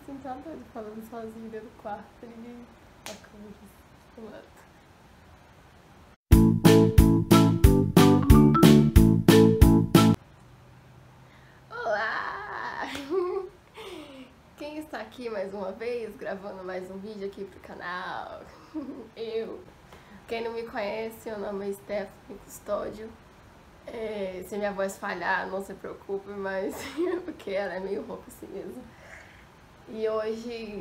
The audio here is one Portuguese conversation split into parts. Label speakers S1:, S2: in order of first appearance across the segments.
S1: assim, tá doido, falando sozinho dentro do quarto, ninguém tá acostumado. Olá! Quem está aqui mais uma vez, gravando mais um vídeo aqui pro canal? Eu. Quem não me conhece, meu nome é Stephanie Custódio. Se minha voz falhar, não se preocupe, mas porque ela é meio rouca assim mesmo. E hoje,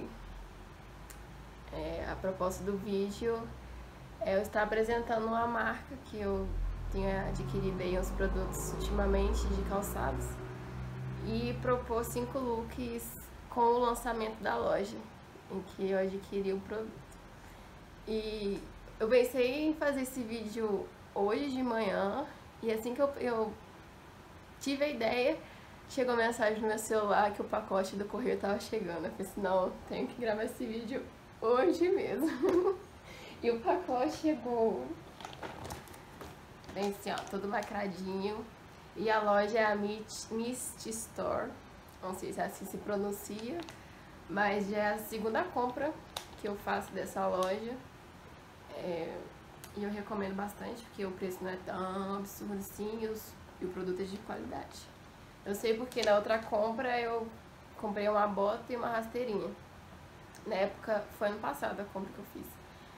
S1: a proposta do vídeo é eu estar apresentando uma marca que eu tenho adquirido aí uns produtos ultimamente de calçados e propor 5 looks com o lançamento da loja em que eu adquiri o produto. E eu pensei em fazer esse vídeo hoje de manhã e assim que eu tive a ideia, chegou a mensagem no meu celular que o pacote do correio tava chegando. Eu falei assim, não, tenho que gravar esse vídeo hoje mesmo. E o pacote chegou bem assim, ó, todo lacradinho. E a loja é a Mist Store. Não sei se assim se pronuncia, mas já é a segunda compra que eu faço dessa loja. E eu recomendo bastante, porque o preço não é tão absurdo assim e o produto é de qualidade. Eu sei porque na outra compra eu comprei uma bota e uma rasteirinha. Na época, foi ano passado a compra que eu fiz.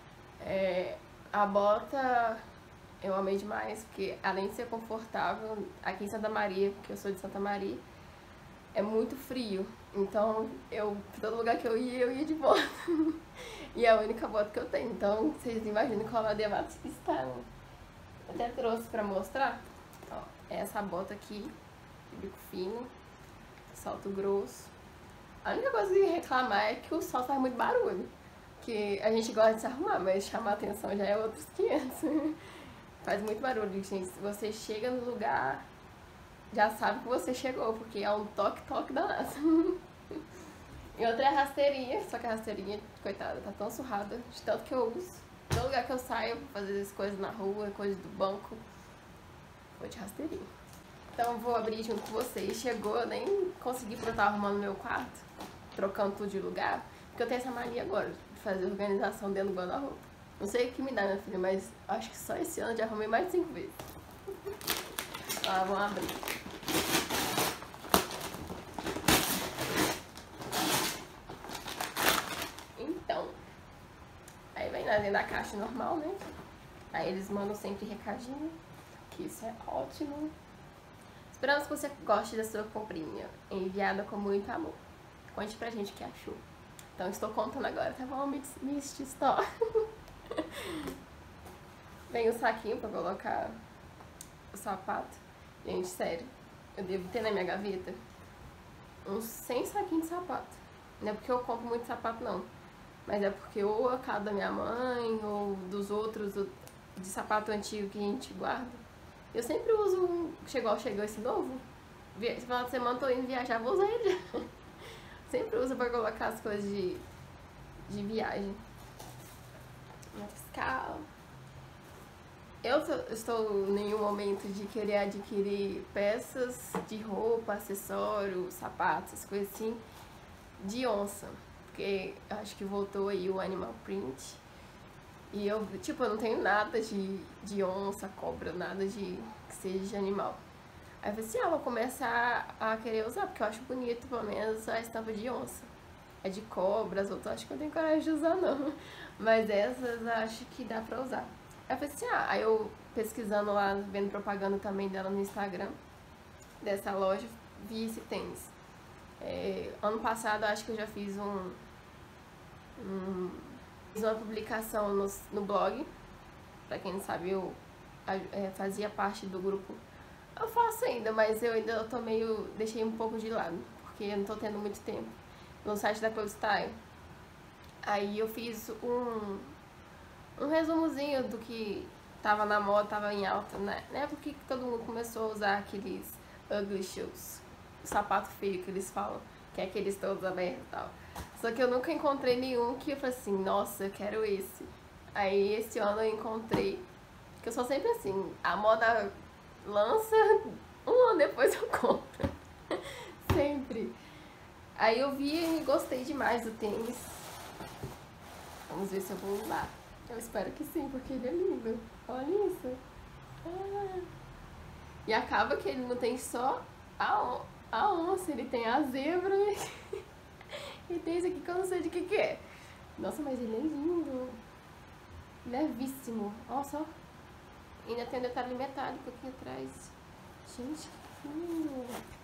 S1: A bota eu amei demais, porque além de ser confortável, aqui em Santa Maria, porque eu sou de Santa Maria, é muito frio. Então, todo lugar que eu ia de bota. E é a única bota que eu tenho. Então, vocês imaginam qual a demanda está, né? Eu até trouxe pra mostrar. Ó, essa bota aqui, de bico fino, salto grosso. A única coisa que reclamar é que o sol faz muito barulho. Que a gente gosta de se arrumar, mas chamar atenção já é outros 500. Faz muito barulho, gente. Se você chega no lugar, já sabe que você chegou, porque é um toque-toque danado. E outra é a rasteirinha, só que a rasteirinha, coitada, tá tão surrada de tanto que eu uso. Todo lugar que eu saio, fazer as coisas na rua, coisas do banco, vou de rasteirinha. Então vou abrir junto com vocês. Chegou, eu nem consegui porque eu tava arrumando meu quarto, trocando tudo de lugar, porque eu tenho essa mania agora de fazer organização dentro do guarda-roupa. Não sei o que me dá, minha filha, mas acho que só esse ano já arrumei mais de 5 vezes. Ó, vamos abrir. Então, aí vem dentro da caixa normal, né? Aí eles mandam sempre recadinho, que isso é ótimo. Esperamos que você goste da sua comprinha, enviada com muito amor. Conte pra gente o que achou. Então estou contando agora, tá bom? Mist Store. Vem o saquinho pra colocar o sapato. Gente, sério, eu devo ter na minha gaveta uns 100 saquinhos de sapato. Não é porque eu compro muito sapato, não. Mas é porque ou a casa da minha mãe, ou dos outros, de sapato antigo que a gente guarda. Eu sempre uso um, chegou esse novo. Esse final de semana eu tô indo viajar, vou usar ele. Sempre uso pra colocar as coisas de viagem. Fiscal. Eu estou em nenhum momento de querer adquirir peças de roupa, acessórios, sapatos, essas coisas assim, de onça. Porque acho que voltou aí o animal print. E eu não tenho nada de onça, cobra, nada que seja de animal. Aí eu falei assim, vou começar a querer usar, porque eu acho bonito, pelo menos, a estampa de onça. É de cobra, as outras acho que eu tenho coragem de usar, não. Mas essas acho que dá pra usar. Aí eu falei assim, aí eu pesquisando lá, vendo propaganda também dela no Instagram, dessa loja, vi esse tênis. Ano passado acho que eu já fiz uma publicação no blog. Pra quem não sabe, eu fazia parte do grupo. Eu faço ainda, mas eu ainda deixei um pouco de lado, porque eu não tô tendo muito tempo. No site da Clothes Style. Aí eu fiz um resumozinho do que tava na moda, tava em alta, né? Porque todo mundo começou a usar aqueles ugly shoes, o sapato feio que eles falam, que é aqueles todos abertos e tal. Só que eu nunca encontrei nenhum que eu falei assim, nossa, eu quero esse. Aí esse ano eu encontrei, que eu sou sempre assim, a moda lança, um ano depois eu compro. Sempre. Aí eu vi e gostei demais do tênis. Vamos ver se eu vou usar. Eu espero que sim, porque ele é lindo. Olha isso. Ah. E acaba que ele não tem só a onça, ele tem a zebra e tem esse aqui que eu não sei de que é. Nossa, mas ele é lindo. Levíssimo. Olha só. Ainda tem um detalhe metálico aqui atrás. Gente, que lindo.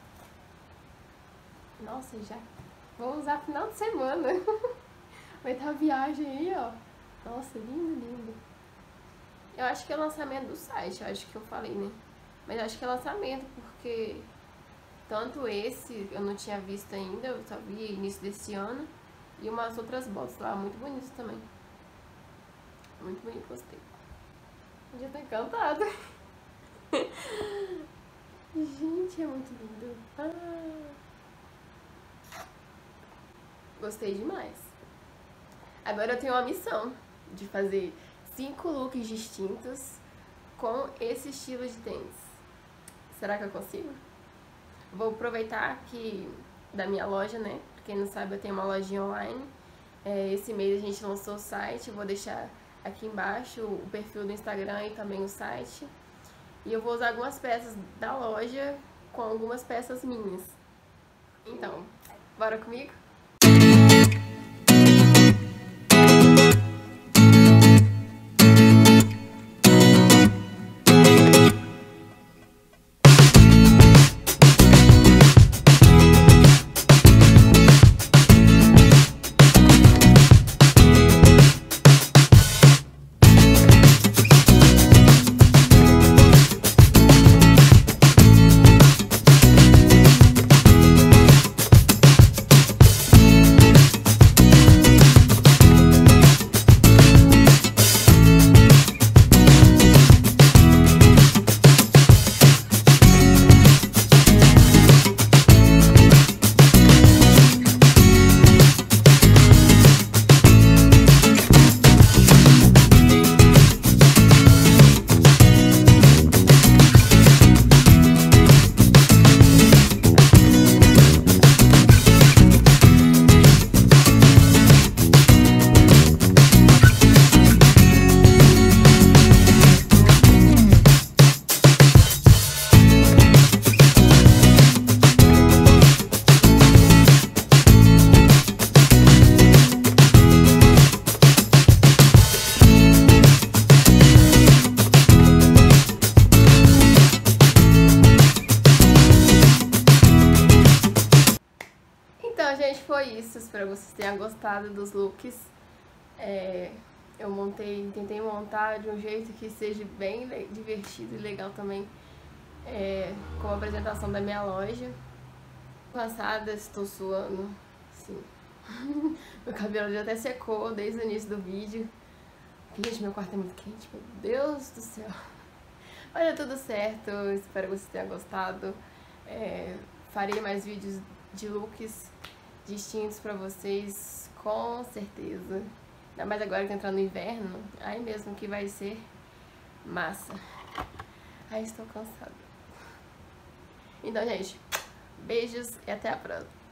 S1: Nossa, já vou usar final de semana. Vai estar a viagem aí, ó. Nossa, lindo, lindo. Eu acho que é lançamento do site, eu acho que eu falei, né? Mas eu acho que é lançamento, porque tanto esse eu não tinha visto ainda, eu só vi início desse ano. E umas outras botas lá, muito bonitas também. Muito bonito, gostei. Eu já tô encantada. Gente, é muito lindo. Ah. Gostei demais. Agora eu tenho uma missão de fazer 5 looks distintos com esse estilo de tênis. Será que eu consigo? Vou aproveitar aqui da minha loja, né? Pra quem não sabe, eu tenho uma lojinha online. Esse mês a gente lançou o site, eu vou deixar aqui embaixo o perfil do Instagram e também o site. E eu vou usar algumas peças da loja com algumas peças minhas. Então, bora comigo? Então, gente, foi isso. Espero que vocês tenham gostado dos looks. Eu tentei montar de um jeito que seja bem divertido e legal também, com a apresentação da minha loja. Cansada, estou suando, sim. Meu cabelo já até secou desde o início do vídeo. Gente, meu quarto é muito quente, meu Deus do céu. Mas é tudo certo, espero que vocês tenham gostado. Farei mais vídeos de looks distintos pra vocês, com certeza. Ainda mais agora que tá entrando no inverno, aí mesmo que vai ser massa. Ai, estou cansada. Então, gente, beijos e até a próxima.